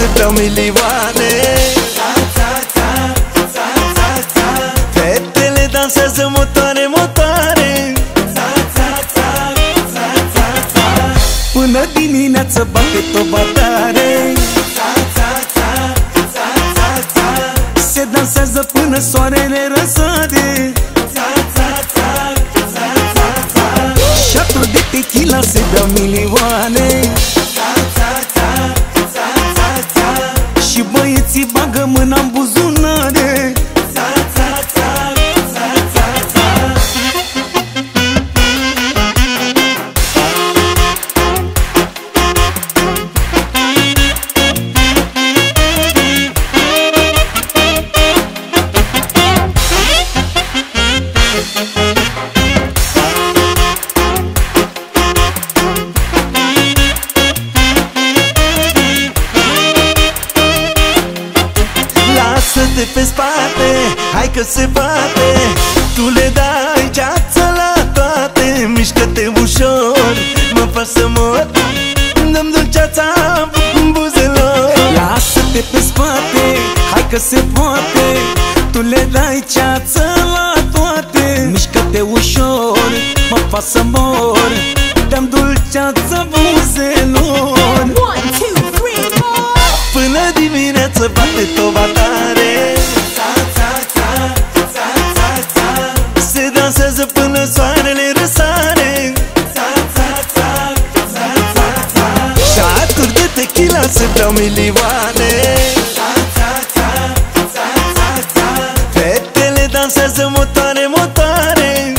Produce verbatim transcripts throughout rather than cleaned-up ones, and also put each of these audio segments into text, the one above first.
să beau milioane. Fetele dansează motoare, motoare. Până dimineață bate toba tare. Se dansează până soarele răsare. Șaturi de tequila se beau milioane. Și băieții bagă mâna în buzunare. Lasă-te pe spate, hai că se bate. Tu le dai ceață la toate. Mișcă-te ușor, mă faci să mor. Dăm dulceața în buzelor. Lasă-te pe spate, hai că se poate. Tu le dai ceață la toate. Mișcă-te ușor, mă faci să mor. Dăm dulceața buzelor. One, two, three, four. Până dimineață bate toba tare. Se dansează până soarele răsare. Șaturi de tequila se beau milioane. Fetele dansează motoare, motoare.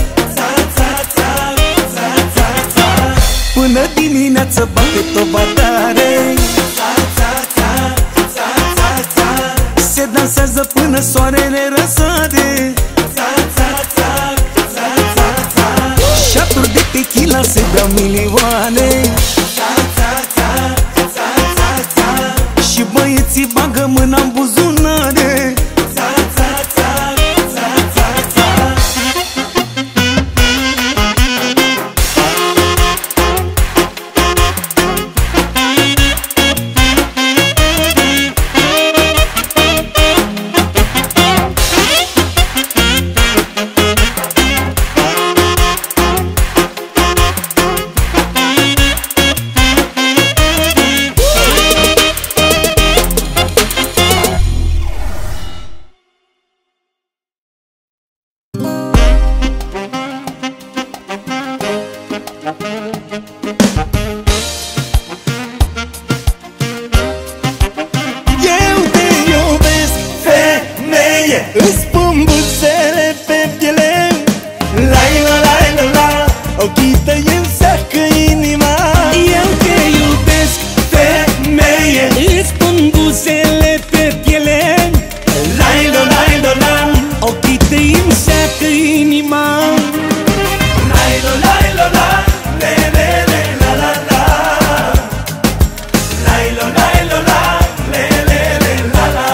Până dimineață bate toba tare. Se dansează până soarele răsare. Șaturi de tequila se beau milioane. Și băieții bagă mâna în buzunare. Îți pun buzele pe piele. Lai la lai la la. Ochii tăi îmi seacă inima. Eu te iubesc, femeie. Îți pun buzele pe piele. Lai la lai la la. Ochii tăi îmi seacă inima. Lai la lai la la. Le le le la la la. Lai la lai la la. Le le le la la.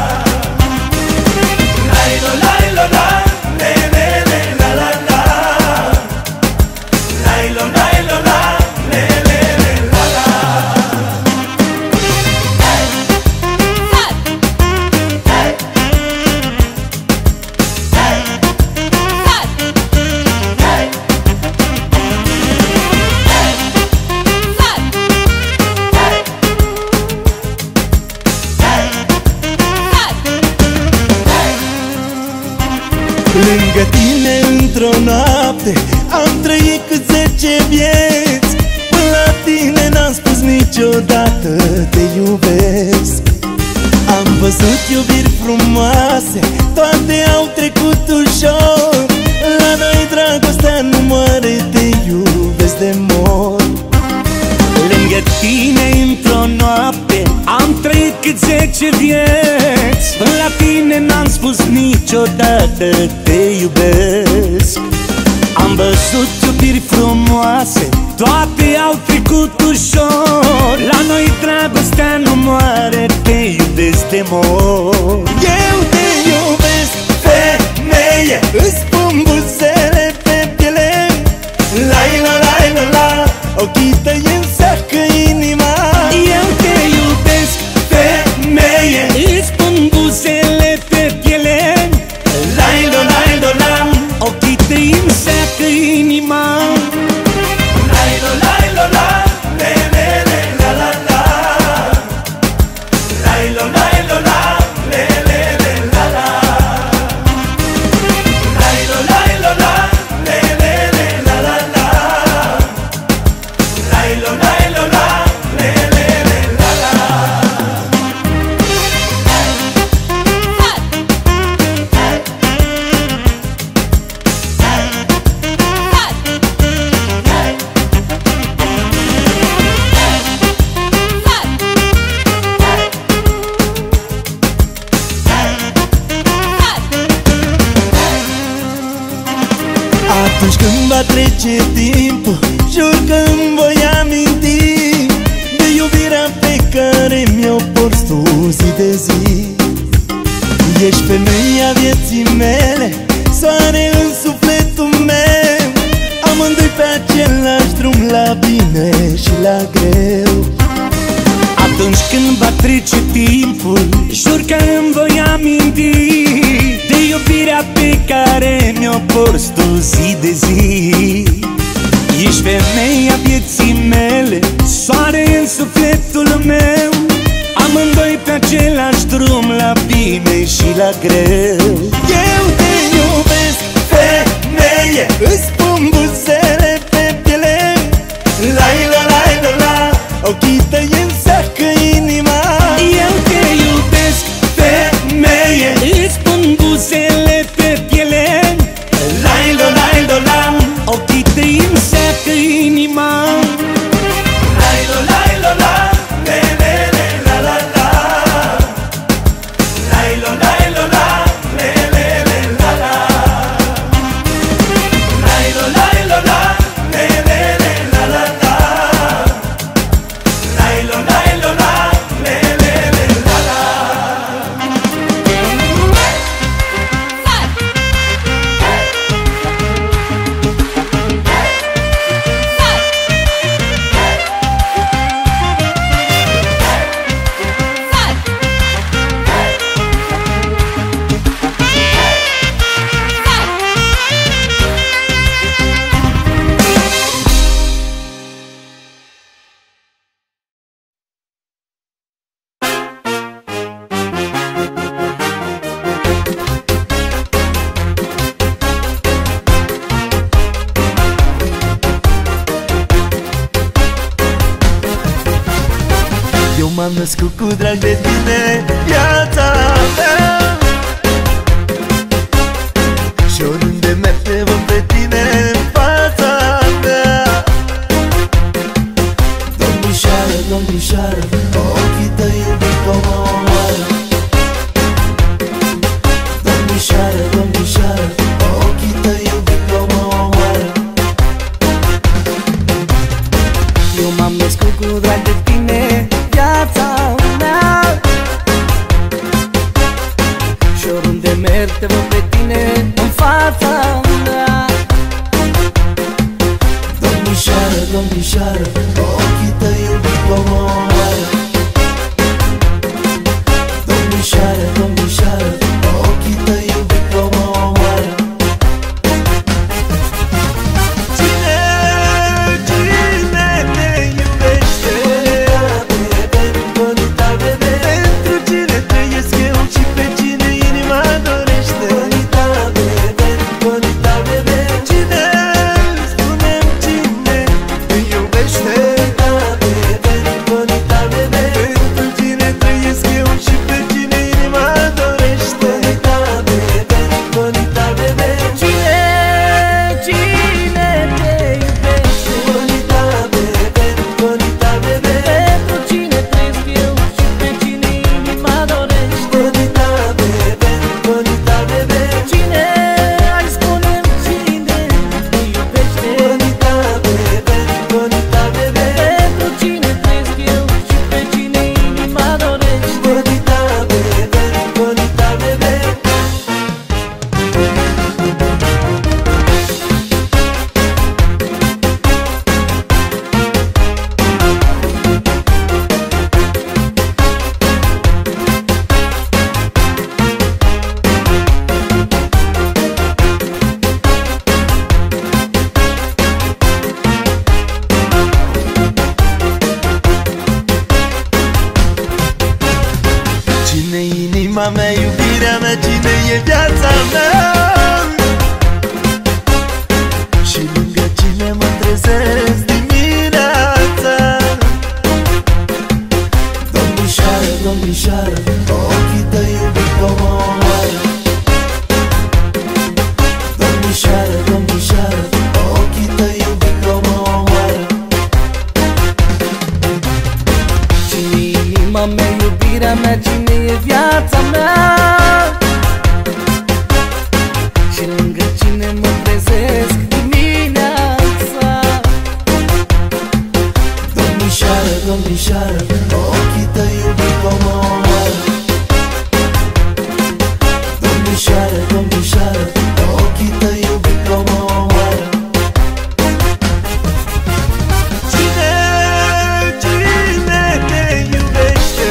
Lai la lai la la. Le le le la la la. Lai la lai la la. Le le le la la. Lângă tine într-o noapte am trăit cât zece vieți. Până la tine n-am spus niciodată te iubesc. Am văzut iubiri frumoase, toate au trecut ușor. La noi dragostea nu moare, te iubesc de mor. Lângă tine într-o noapte am trăit cât zece vieți. Până la tine n-am spus niciodată te iubesc. Am văzut iubiri frumoase, toate au trecut ușor. La noi dragostea nu moare, te iubesc de mor. Eu te iubesc, femeie. Îți pun buzele pe piele. Lai la lai la la. Ochii tăi îmi seacă inima. Eu te iubesc, femeie. inima. Lai-lo, lai-lo, la, le, le, le, la, la, la. Lai-lo, lai-lo, la, le, le, le, la, la. Lai-lo, lai-lo, la, le, le, le, la, la, la. Lai-lo, lai-lo, la, le, le, le, la, la. Atunci când va trece timpul, jur că îmi voi aminti de iubirea pe care mi-o porți tu zi de zi. Ești femeia vieții mele, soare în sufletul meu, amândoi pe același drum, la bine și la greu. Atunci când va trece timpul, jur că îmi voi aminti de iubirea pe care mi-o porți tu zi de zi. Ești femeia vieții mele, soare în sufletul meu, amândoi pe același drum, la bine și la greu. Eu te iubesc, femeie, îți pun buzele pe piele. Lai-la, lai-la, la, ochii tăi înseacă inima. Eu te iubesc, femeie, îți pun buzele pe piele. Lai-lo, lai-lo, la, Ochii tăi îmi seacă inima. lai-lo, lai-lo, la, le, le, le, la, la, la. Lai-lo, lai-lo, la, le, le, le, la, la. Lai-lo, lai-lo, la, le, le, le, la, la, la. Lai-lo, lai-lo, la, le, le, le, la, la. Eu m-am născut cu drag de tine, viața mea, și oriunde merg te văd pe tine în fața mea. Domnișoară, domnișoară, ochii tăi iubit mă omoară. Domnișoară, domnișoară, ochii tăi iubit mă omoară. Eu m-am născut cu drag de tine, viața mea, și oriunde merg te văd pe tine în fața mea. Domnișoară, domnișoară, ochii tăi iubit mă omoară. Domnișoară, domnișoară, ochii tăi iubit mă omoară. Cine, cine te iubește? Bonita bebe, pentru cine trăiesc eu și pe cine inima dorește? Bonita bebe, bonita bebe, cine, spune-mi cine te iubește? Bonita bebe, bonita bebe, doresc dimineața. Domnișoară, domnișoară, ochii tăi iubit comoară. Domnișoară, domnișoară, ochii tăi iubit comoară. Cine, cine te iubește?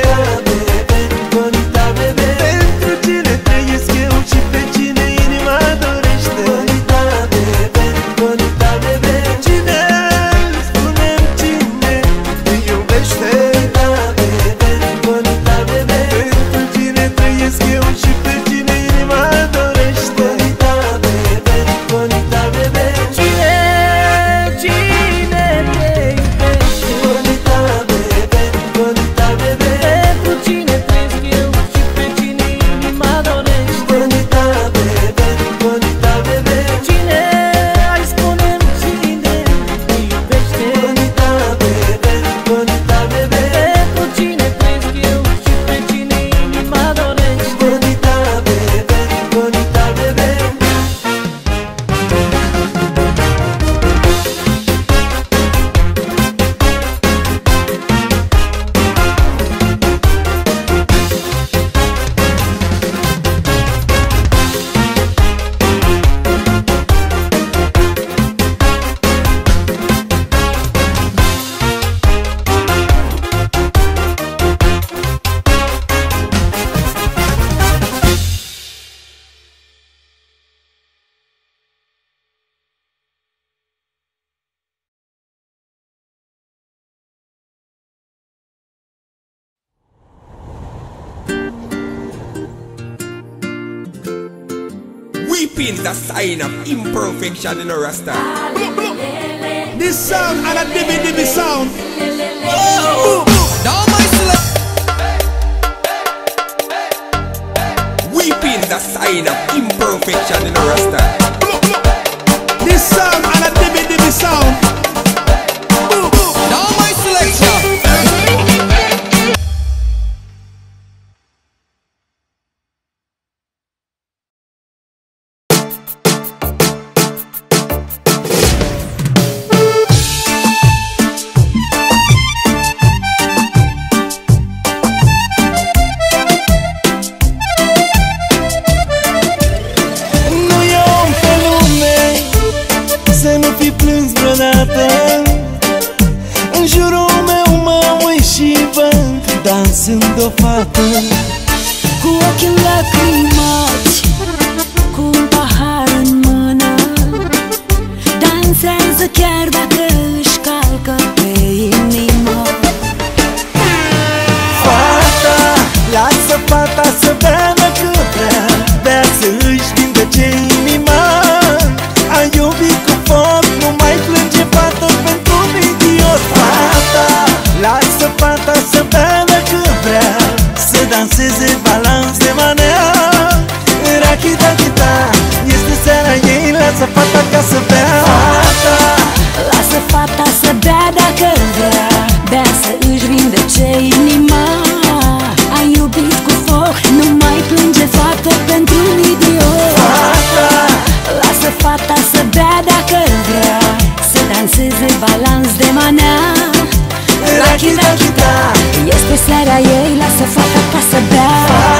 Bonita bebe, pentru cine trăiesc eu și pe cine inima dorește? Bonita bebe, bonita bebe, cine, spune-mi cine te iubește? Bonita bebe, pentru cine trăiesc eu și pe cine inima dorește? Bonita bebe, bonita bebe, Cine, cine te iubește? bonita bebe, bonita bebe, Pentru cine trăiesc eu și pe cine inima dorește? bonita bebe, bonita bebe, Cine, ai spune-mi cine te iubește? bonita bebe, bonita bebe, Pentru cine trăiesc eu și pe cine inima dorește? bonita bebe, bonita bebe. Weeping the sign of imperfection in a rasta. This sound and a dibby dibby sound. Now my select. Weeping the sign of imperfection in a rasta. This sound and a dibby dibby sound. Now my selection. Nu e om pe lume să nu fi plâns vreodată. În jurul meu mă uit și văd dansând o fată. Cu ochii lacrimați, cu un pahar în mână, dansează chiar dacă își calcă pe inimă. Fata, lasă fata să bea dacă vrea, bea să își vindece inima. A iubit cu foc, nu mai plânge fata pentru un idiot. Fata, lasă fata să bea dacă vrea, să danseze balans de manea. Rachita, chita, este seara ei, lasă fata ca să bea. Fata, Lasă fata să bea dacă vrea, bea să își vindece inima. A iubit cu foc, nu mai plânge fată pentru un idiot. fata, Lasă fata să bea dacă vrea, să danseze balans de manea. rachita, chita, Este seara ei, lasă fata ca să bea.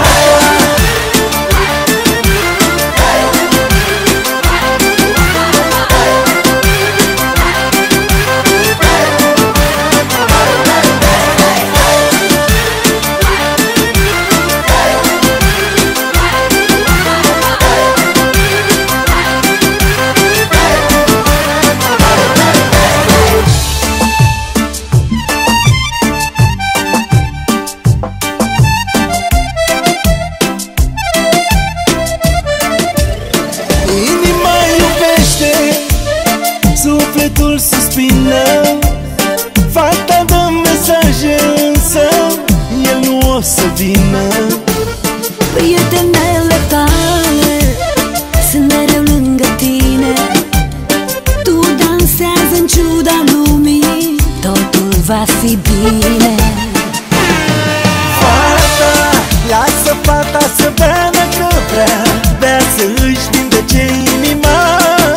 inima iubește, sufletul suspină. Fata dă mesaje însă el nu o să vină. Prietenele tale sunt mereu lângă tine. Tu dansează în ciuda lumii, totul va fi bine. Fata, lasă fata să bea dacă vrea, bea să își vindece inima.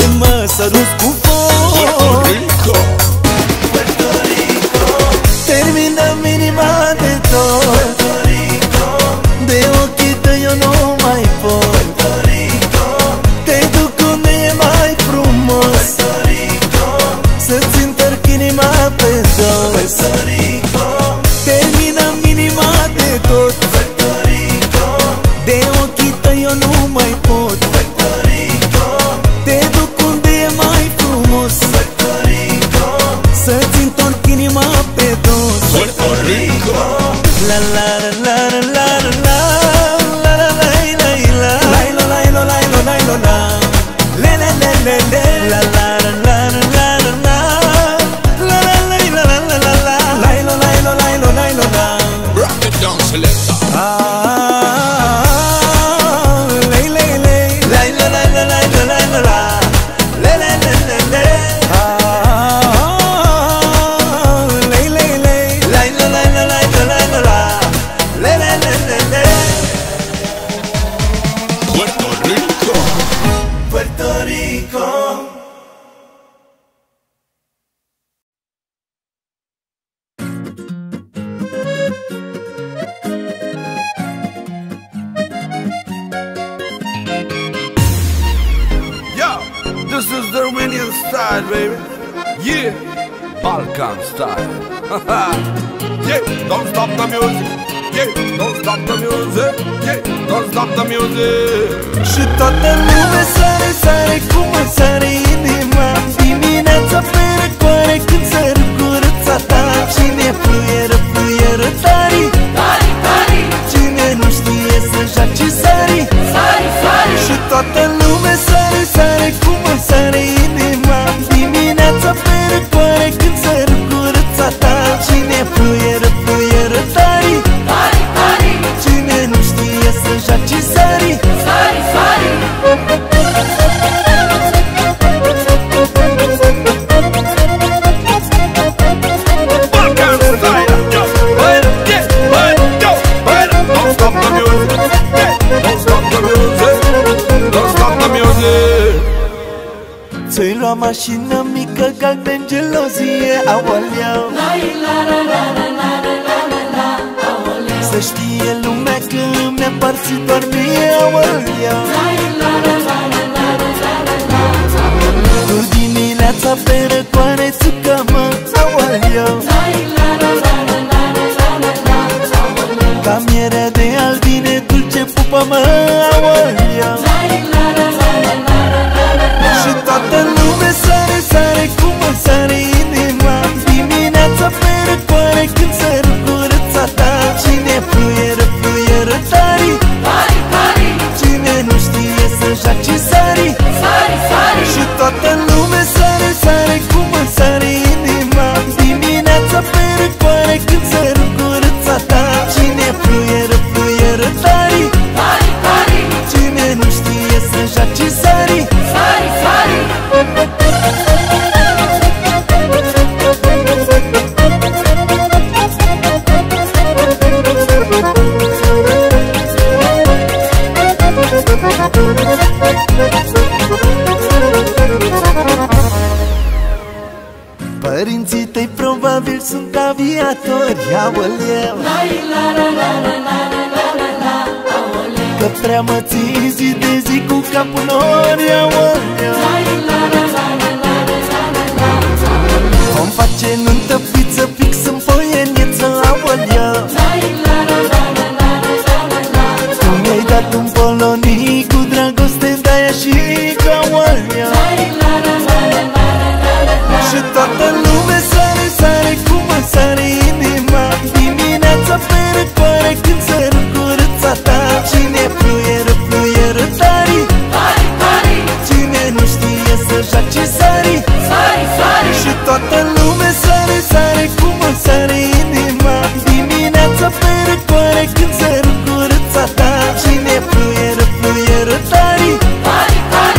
le le La la la la la la la La la la la la la la la Lailo, lailo, lailo, lailo, la Rock it down, selector. Ah, lay, lay, lay La la la la la la la la la La la la la la Ah, lay, lay, lay La la la la la la la la La la la la la Puerto Rico. Puerto Rico. Yo, this is the Romanian style, baby. Yeah, Balkan style. Yeah, don't stop the music. Yeah, don't stop the music. Yeah, don't stop the music. Și toată lumea sare, sare cum îmi sare inima Dimineața pe răcoare când sără curăța ta Cine fluieră, fluieră tari Tari, tari, Cine nu știe să joace sari sari, sari. Și toată lumea sare, sare cum îmi sare inima Dimineața pe răcoare când sără curăța ta Cine fluieră, fluieră tari Tari, tari, Cine nu știe să joace sari sari, sari. Balkan style. Yo, well, yeah, well, yo, well, don't stop the music. Yeah, don't stop the music. Don't stop the music. Ți-ai luat mașină mică, galben gelozie, aoleu Să știe lumea că mi-a parțit doar mie, aoleu Tu dimineața pe răcoare țucă-mă, aoleu Ca mierea de albine, dulce pupă-mă, aoleu Și toată lumea sare, sare cum îmi sare inima Dimineața pe răcoare când sără curăța ta Cine fluieră, fluieră tari Tari, tari, Cine nu știe să joace sari sari, sari. Și toată lumea sare, sare cum îmi sare inima Dimineața pe răcoare când sără curăța ta Cine fluieră, fluieră tari Tari, tari, Cine nu știe să joace sari sari, sari. Părinții tăi probabil sunt aviatori, aoleu Că prea mă ții zi de zi cu capul nori, aoleu Vom face nuntă pizza fix în poieniță, aoleu Tu mi-ai dat un polonii cu dragoste, de-aia și ca aoleu Și toată lumea sare, sare cum îmi sare inima Dimineața pe răcoare când sără curăța ta Cine fluieră, fluieră tari Tari, tari, Cine nu știe să joace sari sari, sari. Și toată lumea sare, sare cum îmi sare inima Dimineața pe răcoare când sără curăța ta Cine fluieră, fluieră tari Tari, tari.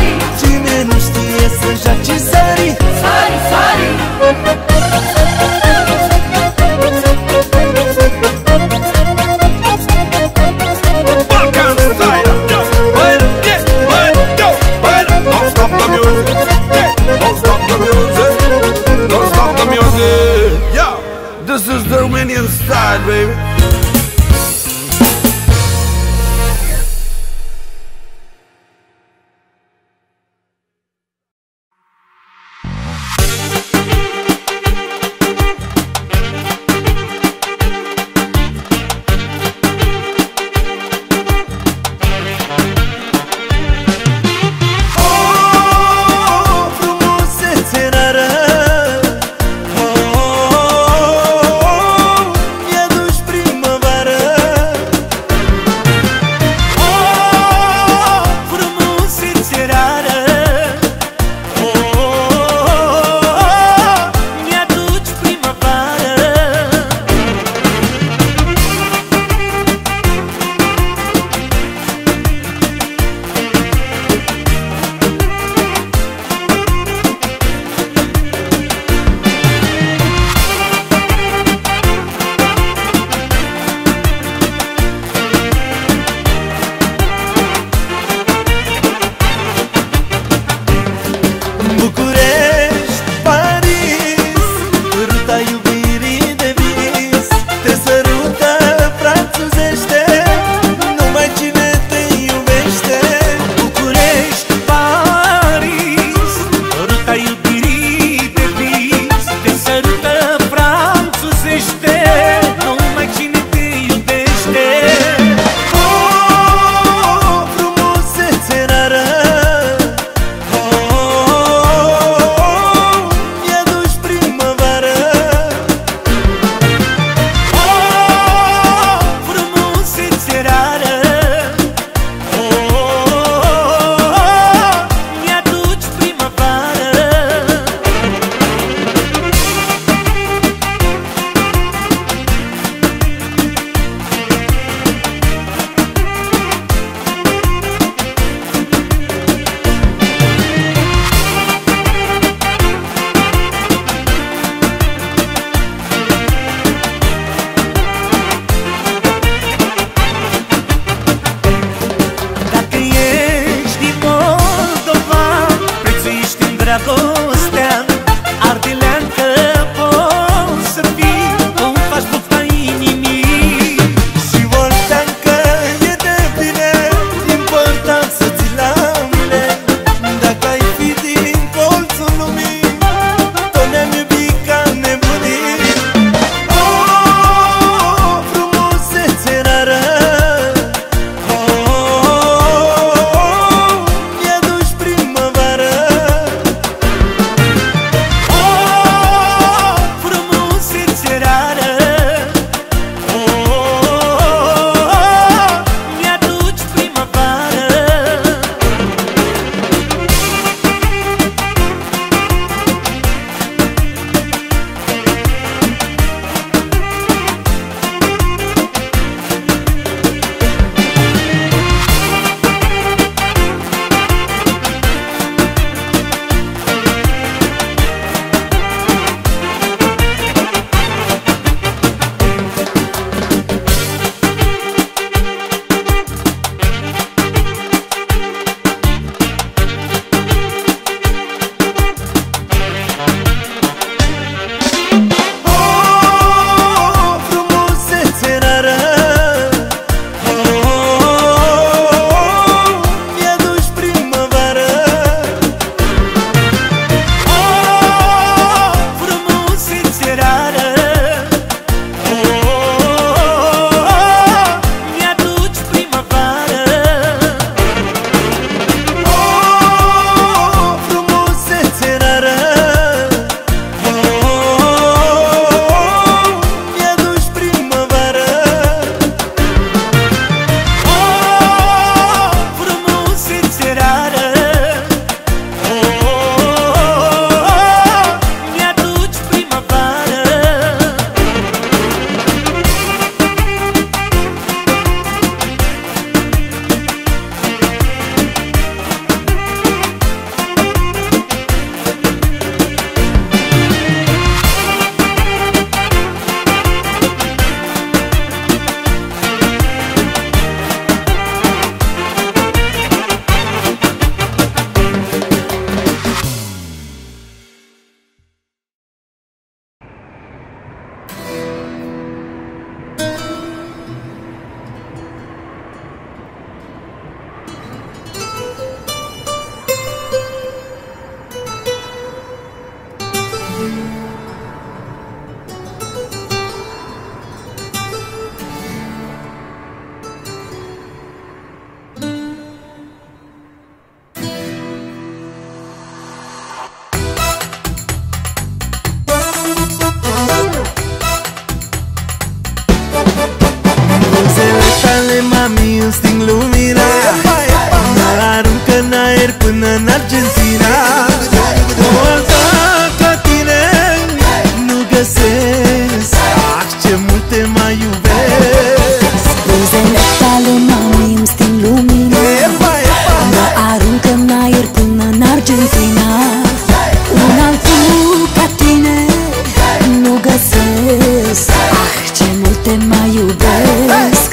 lumina, mă aruncă în aer până în Argentina. O alta ca tine nu găsesc, ah, ce mult te mai iubesc. Buzele tale mami-mi sting lumina, mă aruncă în aer până în Argentina. Un altul ca tine nu găsesc, ah, ce mult te mai iubesc.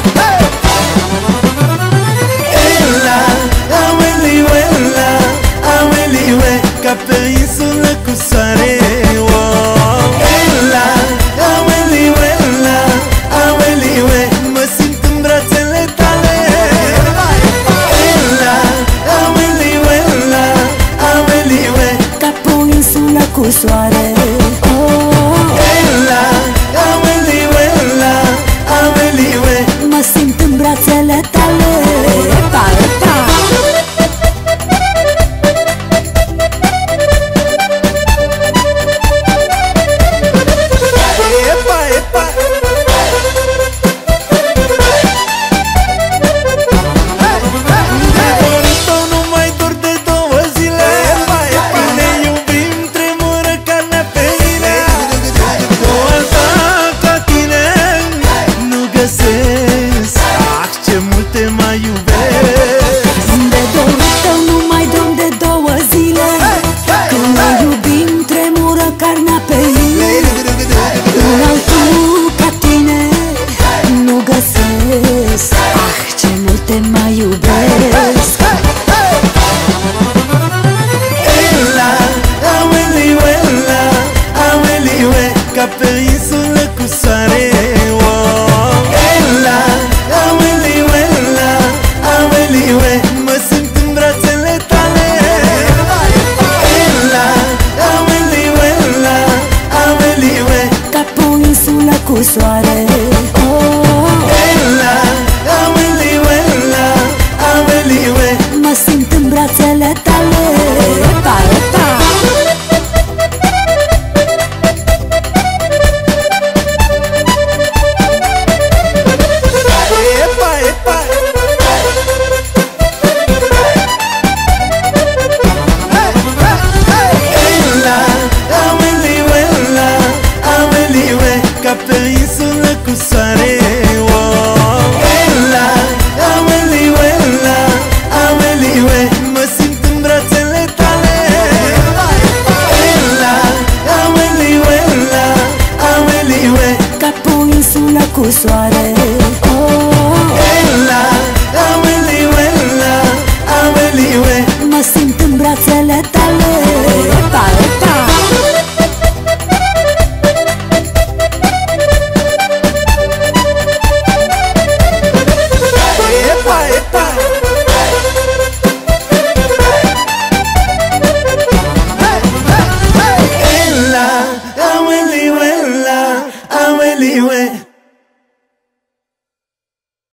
Ela, aoleu, ela, aoleu, ca pe insulă cu soare. Wow. Ela, aoleu, ela, aoleu, mă simt în brațele tale. Ela, aoleu, ela, aoleu, Ca pe o insulă cu soare. Oh, ela, aoleu, ela, aoleu, mă simt în brațele tale. Epa, epa. epa, epa. Dorito, nu mai dor de două zile. Ne iubim, tremură carnea pe mine. O alta ca tine nu găsesc, ah, ce mult te mai iubesc. De dorul tău nu mai dorm de două zile. Când ne iubim tremură carnea pe mine. Un altul ca tine nu găsesc, ah, ce mult te mai iubesc. Ela, aoleu, ela, aoleu, ca pe insulă cu soare. Wow. Ela, aoleu, ela, aoleu, mă simt în brațele tale. Ela, aoleu, ela, aoleu, Ca pe o insulă cu soare. Oh, ela, aoleu, ela, aoleu, mă simt în brațele tale. Epa, epa. epa, epa. Ela, aoleu, ela, aoleu, ca pe insulă cu soare. Wow. Ela, aoleu, ela, aoleu, mă simt în brațele tale. Ela, aoleu, ela, aoleu, Ca pe o insulă cu soare. Oh, ela, aoleu, ela, aoleu, mă simt în brațele